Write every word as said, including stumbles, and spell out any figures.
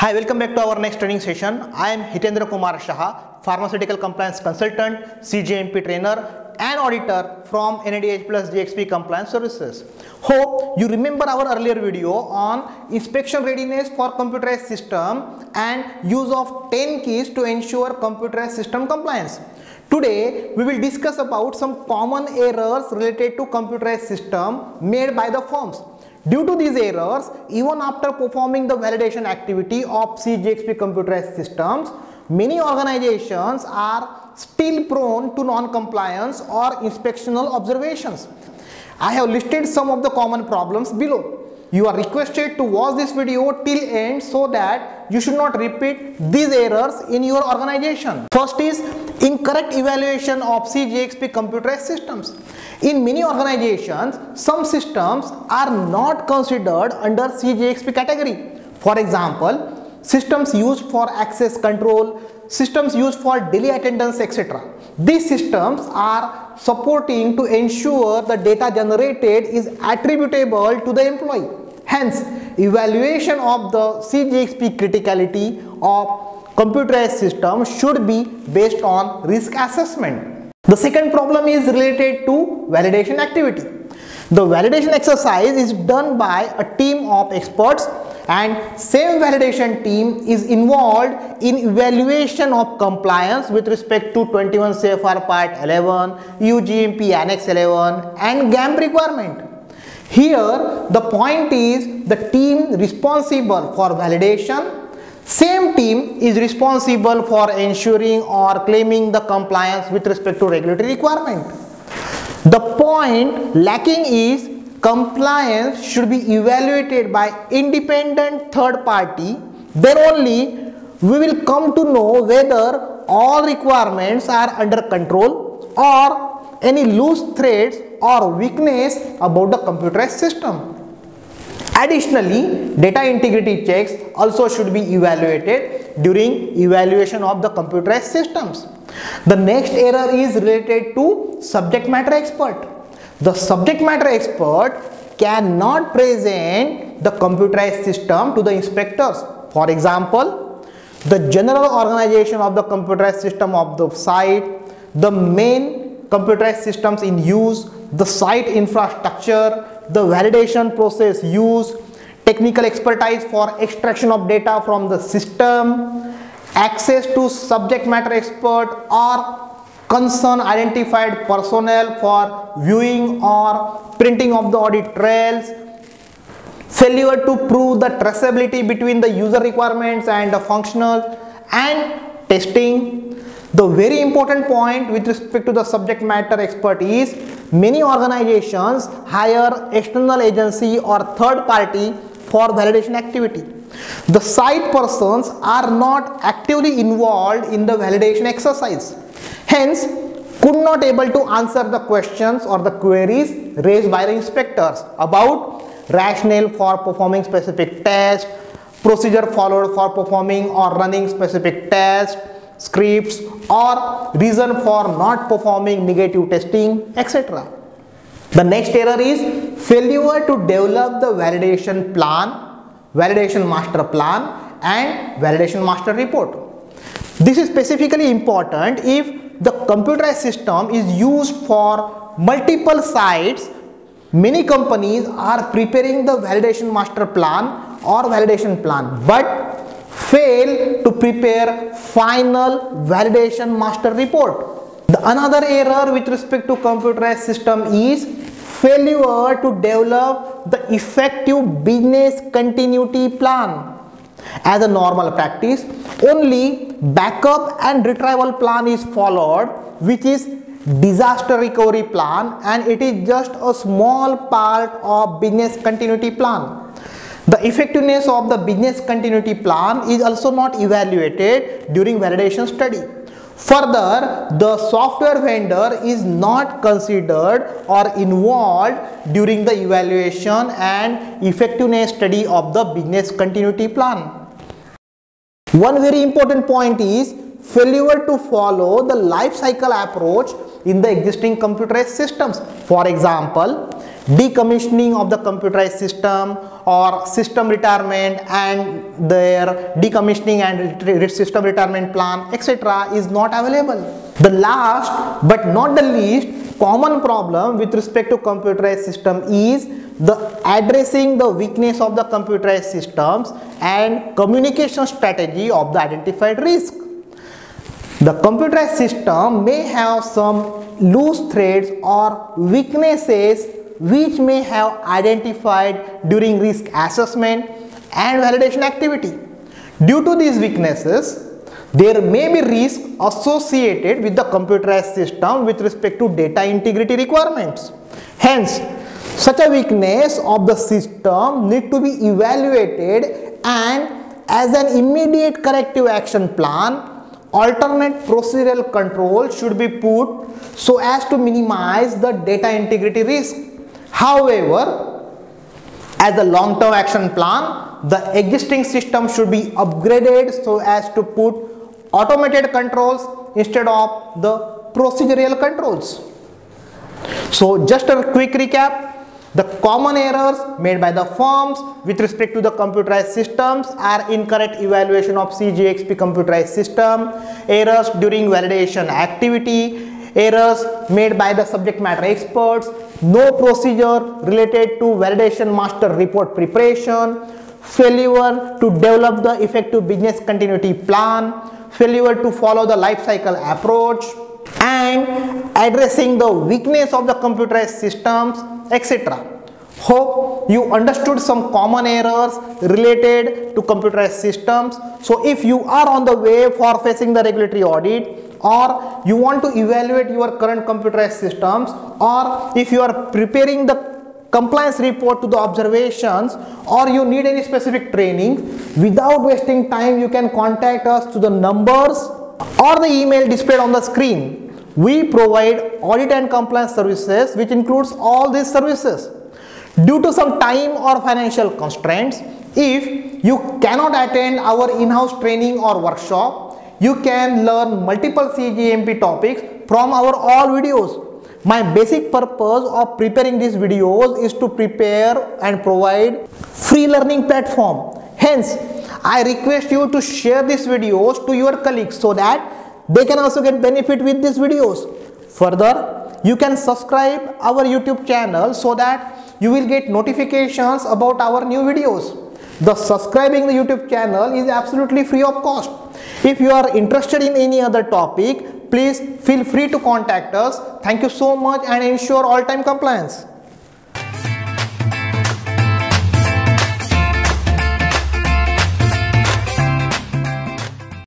Hi, welcome back to our next training session. I am Hitendra Kumar Shah, Pharmaceutical Compliance Consultant, C G M P Trainer and Auditor from N A D H plus G X P Compliance Services. Hope you remember our earlier video on inspection readiness for computerized system and use of ten keys to ensure computerized system compliance. Today, we will discuss about some common errors related to computerized system made by the firms. Due to these errors, even after performing the validation activity of C G X P computerized systems, many organizations are still prone to non-compliance or inspectional observations. I have listed some of the common problems below. You are requested to watch this video till end so that you should not repeat these errors in your organization. First is incorrect evaluation of C G X P computerized systems. In many organizations, some systems are not considered under C G X P category. For example, systems used for access control, systems used for daily attendance, et cetera. These systems are supporting to ensure the data generated is attributable to the employee. Hence, evaluation of the C G X P criticality of computerized system should be based on risk assessment. The second problem is related to validation activity. The validation exercise is done by a team of experts and same validation team is involved in evaluation of compliance with respect to twenty-one C F R Part eleven, U G M P Annex eleven and G A M P requirement. Here the point is the team responsible for validation, same team is responsible for ensuring or claiming the compliance with respect to regulatory requirement. The point lacking is compliance should be evaluated by independent third party. Then only we will come to know whether all requirements are under control or any loose threads or weakness about the computerized system. Additionally, data integrity checks also should be evaluated during evaluation of the computerized systems. The next error is related to subject matter expert. The subject matter expert cannot present the computerized system to the inspectors. For example, the general organization of the computerized system of the site, the main computerized systems in use, the site infrastructure, the validation process used, technical expertise for extraction of data from the system, access to subject matter expert or concern identified personnel for viewing or printing of the audit trails, failure to prove the traceability between the user requirements and the functional, and testing. The very important point with respect to the subject matter expert is many organizations hire external agency or third party for validation activity. The site persons are not actively involved in the validation exercise. Hence, could not able to answer the questions or the queries raised by the inspectors about rationale for performing specific test, procedure followed for performing or running specific test, scripts or reason for not performing negative testing, et cetera. The next error is failure to develop the validation plan, validation master plan and validation master report. This is specifically important if the computerized system is used for multiple sites. Many companies are preparing the validation master plan or validation plan but fail to prepare final validation master report. The another error with respect to computerized system is failure to develop the effective business continuity plan. As a normal practice, only backup and retrieval plan is followed, which is disaster recovery plan, and it is just a small part of business continuity plan. The effectiveness of the business continuity plan is also not evaluated during validation study. Further, the software vendor is not considered or involved during the evaluation and effectiveness study of the business continuity plan. One very important point is failure to follow the life cycle approach in the existing computerized systems. For example, decommissioning of the computerized system or system retirement and their decommissioning and system retirement plan, et cetera is not available. The last but not the least common problem with respect to computerized system is the addressing the weakness of the computerized systems and communication strategy of the identified risk. The computerized system may have some loose threads or weaknesses which may have identified during risk assessment and validation activity. Due to these weaknesses, there may be risk associated with the computerized system with respect to data integrity requirements. Hence, such a weakness of the system need to be evaluated, and as an immediate corrective action plan, alternate procedural control should be put so as to minimize the data integrity risk. However, as a long-term action plan, the existing system should be upgraded so as to put automated controls instead of the procedural controls. So just a quick recap. The common errors made by the firms with respect to the computerized systems are incorrect evaluation of C G X P computerized system, errors during validation activity, errors made by the subject matter experts, no procedure related to validation master report preparation, failure to develop the effective business continuity plan, failure to follow the life cycle approach, and addressing the weakness of the computerized systems, et cetera. Hope you understood some common errors related to computerized systems. So if you are on the way for facing the regulatory audit, or you want to evaluate your current computerized systems, or if you are preparing the compliance report to the observations, or you need any specific training, without wasting time you can contact us to the numbers or the email displayed on the screen. We provide audit and compliance services which includes all these services. Due to some time or financial constraints, if you cannot attend our in-house training or workshop, you can learn multiple C G M P topics from our all videos. My basic purpose of preparing these videos is to prepare and provide free learning platform. Hence, I request you to share these videos to your colleagues so that they can also get benefit with these videos. Further, you can subscribe our YouTube channel so that you will get notifications about our new videos. The subscribing the YouTube channel is absolutely free of cost. If you are interested in any other topic, please feel free to contact us. Thank you so much and ensure all-time compliance.